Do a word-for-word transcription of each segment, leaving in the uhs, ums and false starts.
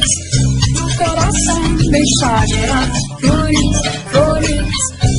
no coração deixa gerar flores, flores.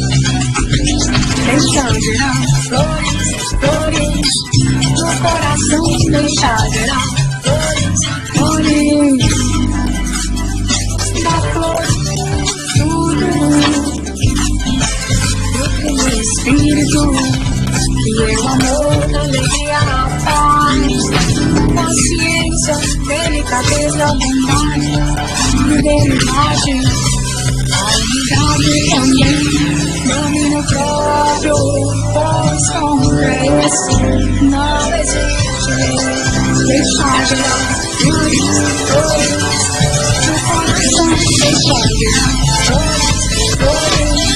Deixa gerar flores, flores, no coração deixa gerar flores, flores. Da flor, tudo, do espírito, e o amor, a alegria, a paz, paciência, delicadeza, bondade, fidelidade, a unidade também, domínio próprio, pois com esse não existe. Deixa gerar flores, flores, no coração deixa gerar flores, flores.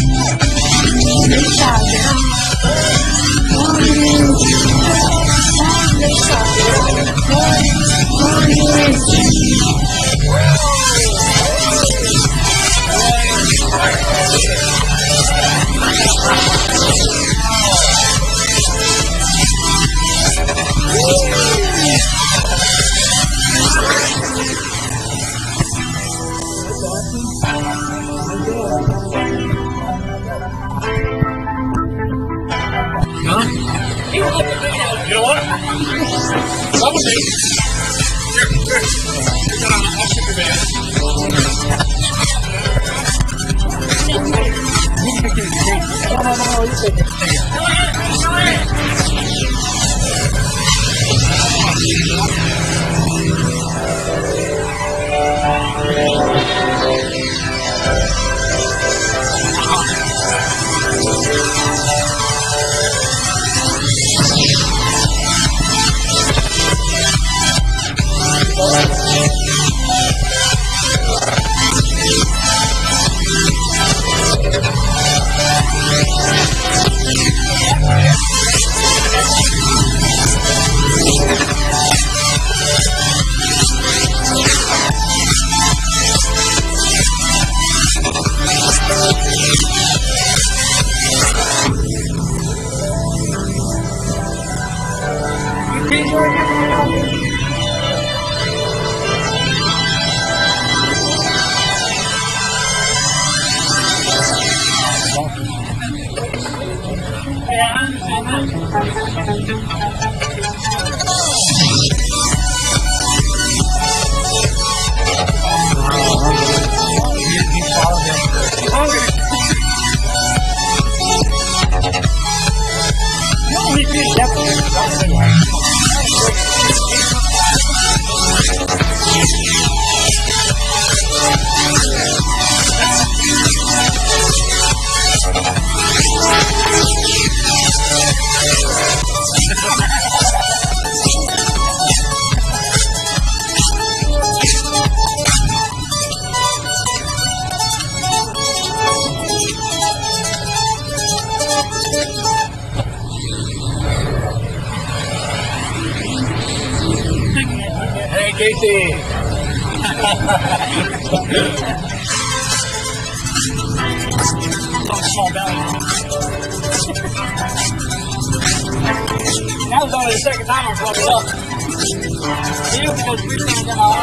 Deixa gerar flores, deixa gerar flores, flores. You know what? Some of these. Here, here. I'll stick your band. No, no, no, you take it. Go ahead, go ahead. Casey. Small belly. That was only the second time I brought it up. You can go three times in my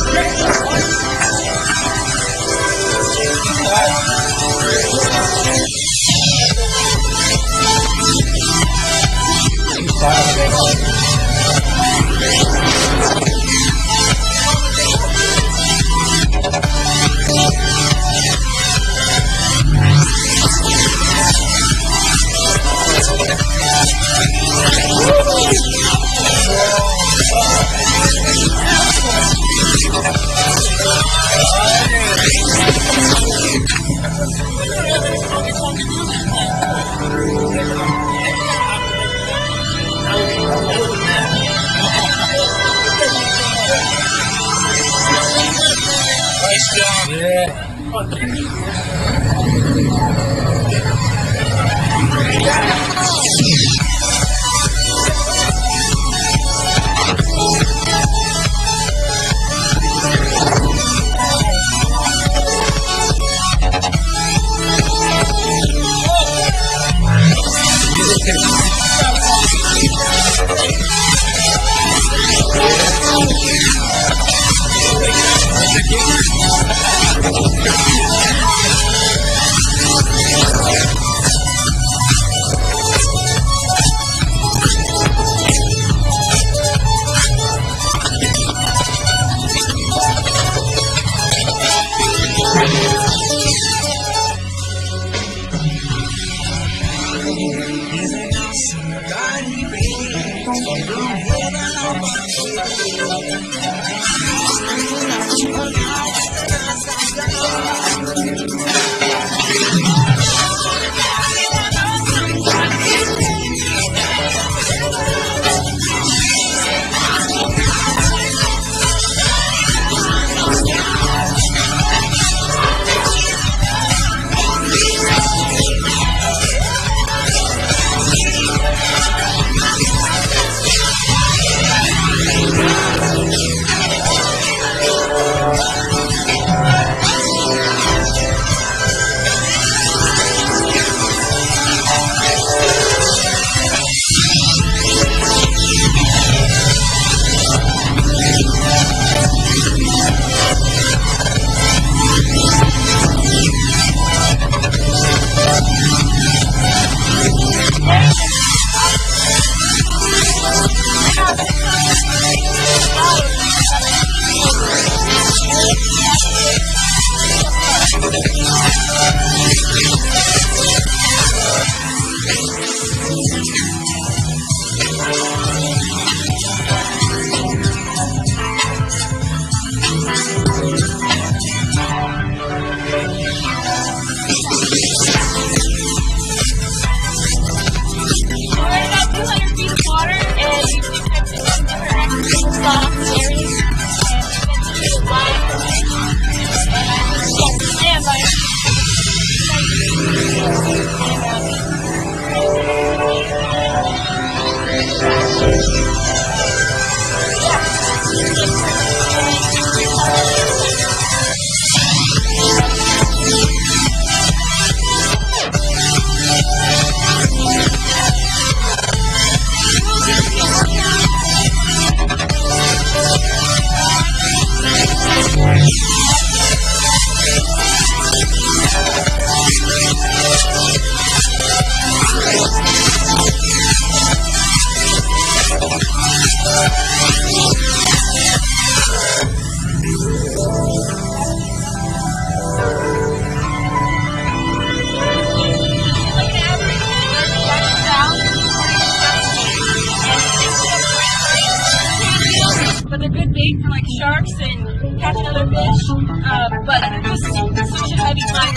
sharks and catching other fish, uh, but just such a heavy time.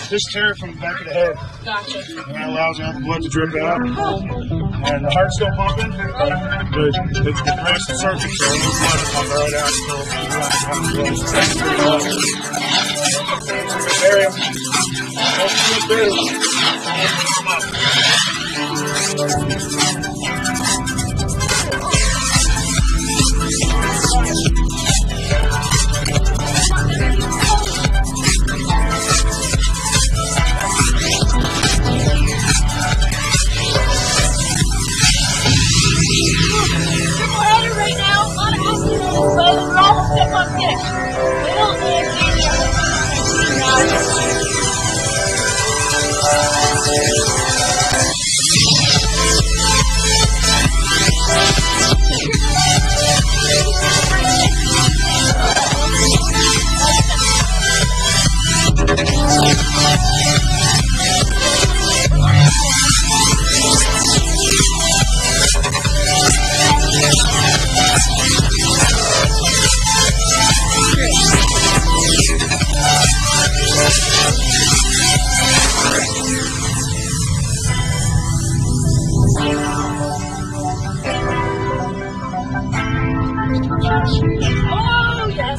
just tear it from the back of the head. Gotcha. And that allows all the blood to drip out. And the heart's still pumping, but it, it breaks the surface, so the blood will pump right out. So you don't have to have blood. Bury him. Don't bury him. Come up. Oh, yes.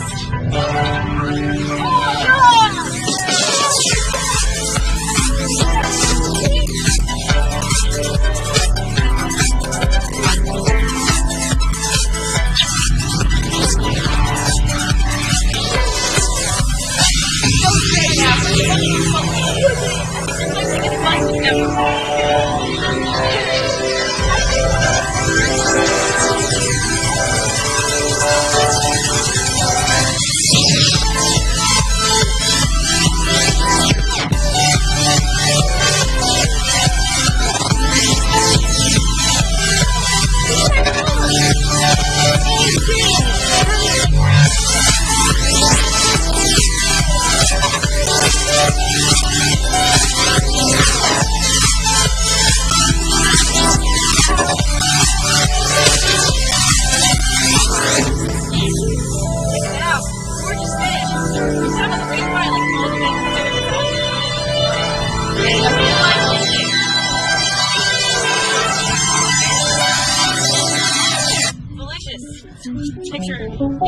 Picture.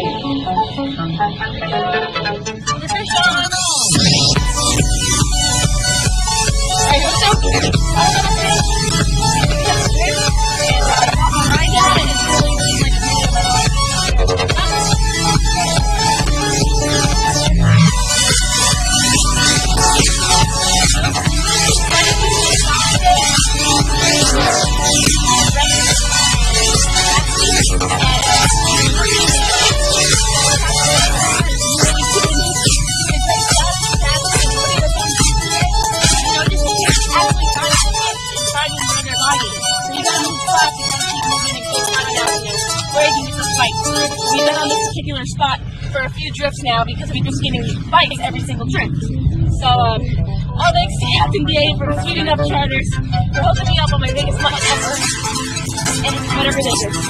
We've been on this particular spot for a few drifts now because we've been getting bites every single trip. So, um, all thanks to Captain Dave for sweetening up charters, for hooking me up on my biggest bite ever, and whatever they do.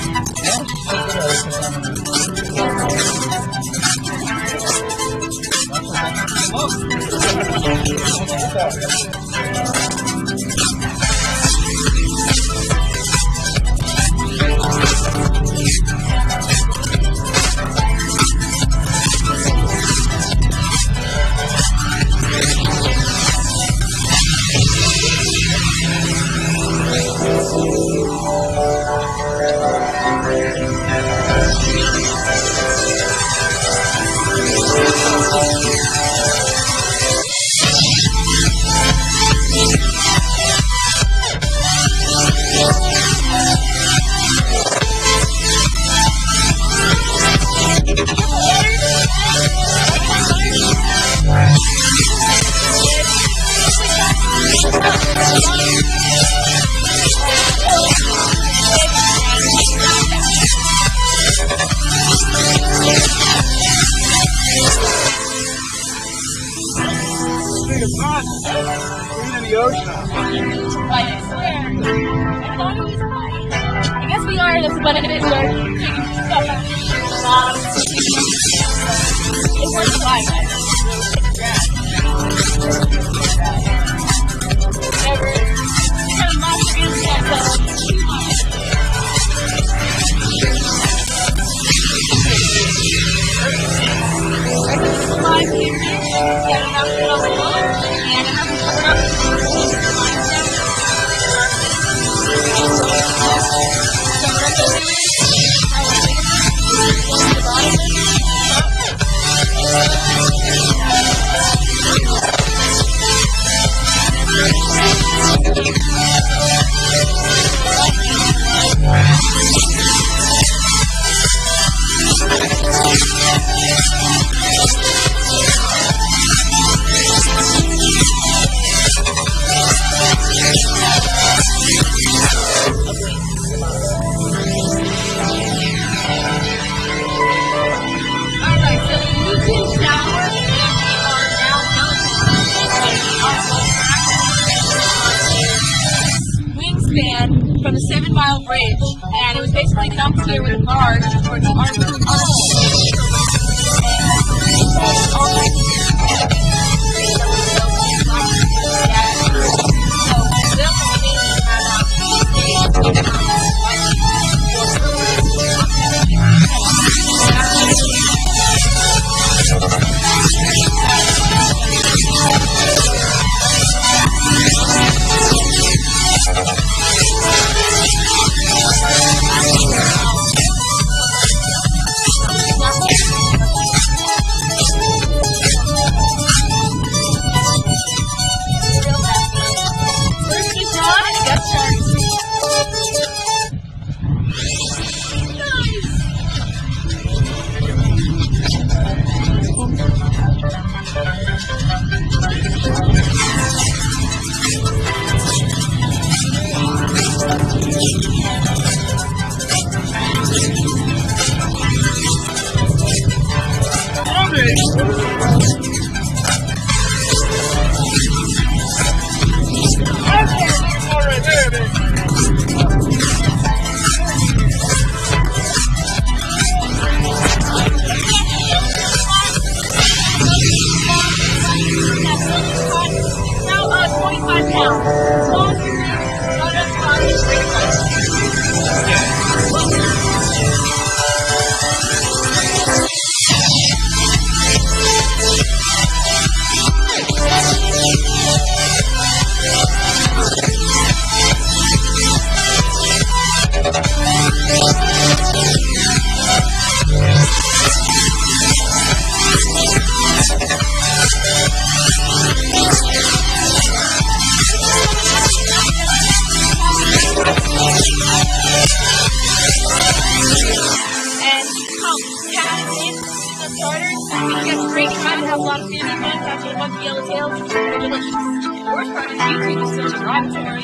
I guess we are, that's about it. We are taking stuff out of the bottom. It's worth the fly, guys. and it hasn't covered up. From the Seven Mile Bridge, and it was basically dumped here with a barge for the art. Have a lot of family fun, catching a bunch of yellowtails. They're delicious. The worst part is YouTube is such a laboratory.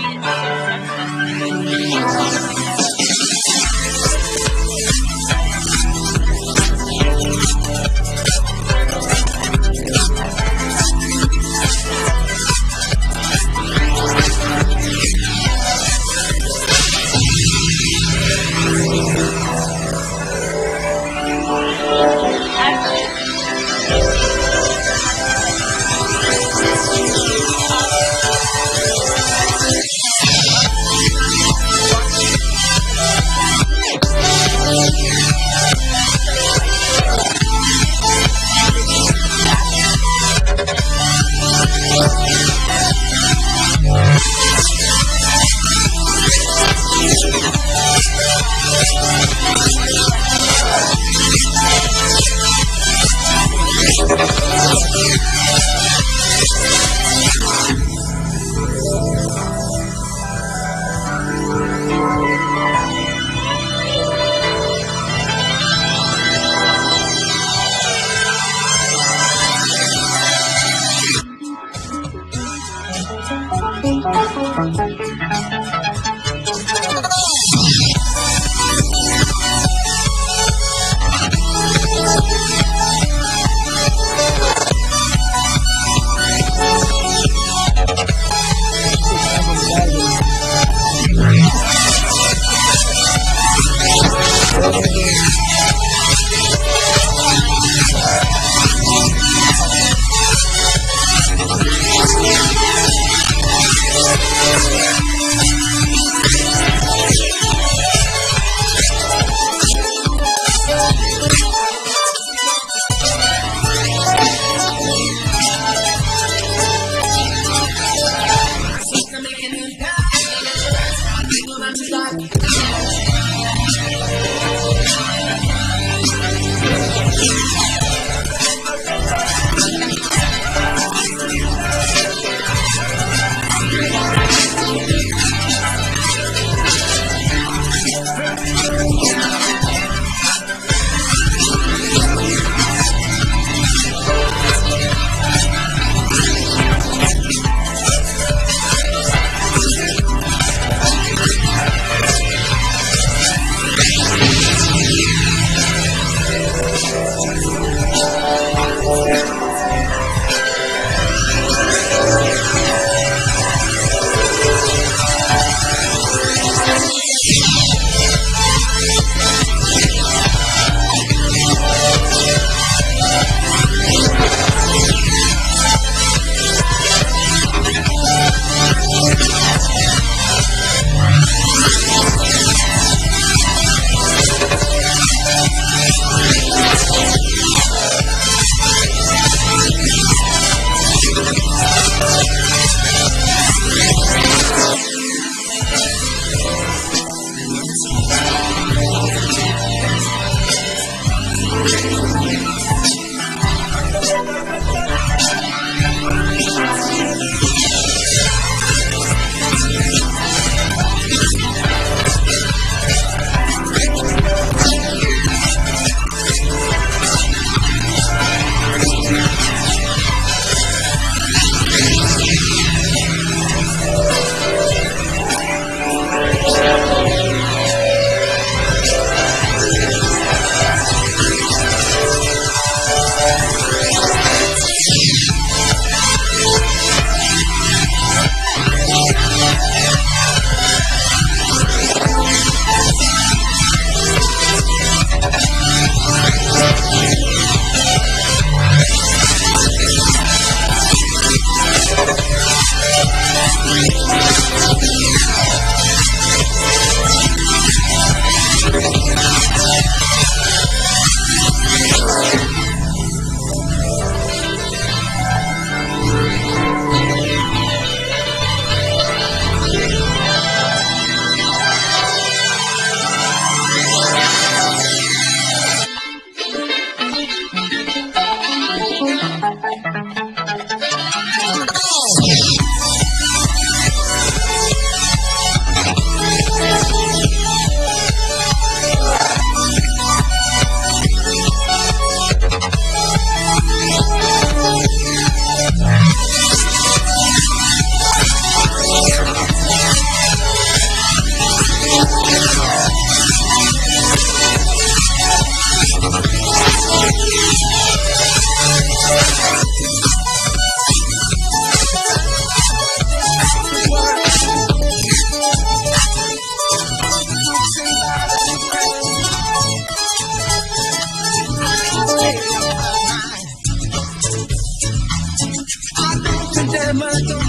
Yeah.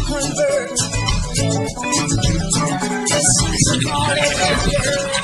convert. Just call it a